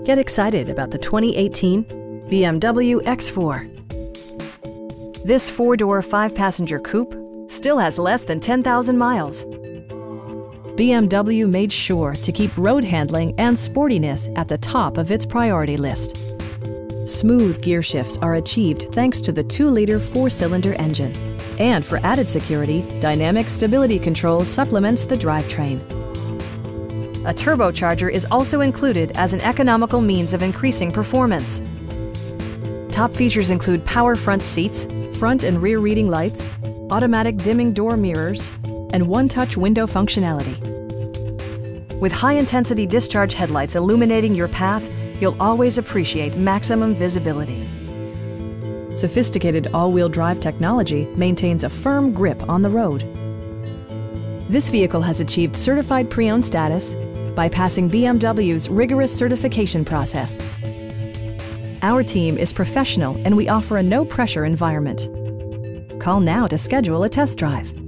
Get excited about the 2018 BMW X4. This four-door, five-passenger coupe still has less than 10,000 miles. BMW made sure to keep road handling and sportiness at the top of its priority list. Smooth gear shifts are achieved thanks to the 2-liter four-cylinder engine. And for added security, dynamic stability control supplements the drivetrain. A turbocharger is also included as an economical means of increasing performance. Top features include power front seats, front and rear reading lights, automatic dimming door mirrors, and one-touch window functionality. With high-intensity discharge headlights illuminating your path, you'll always appreciate maximum visibility. Sophisticated all-wheel drive technology maintains a firm grip on the road. This vehicle has achieved certified pre-owned status by passing BMW's rigorous certification process. Our team is professional and we offer a no-pressure environment. Call now to schedule a test drive.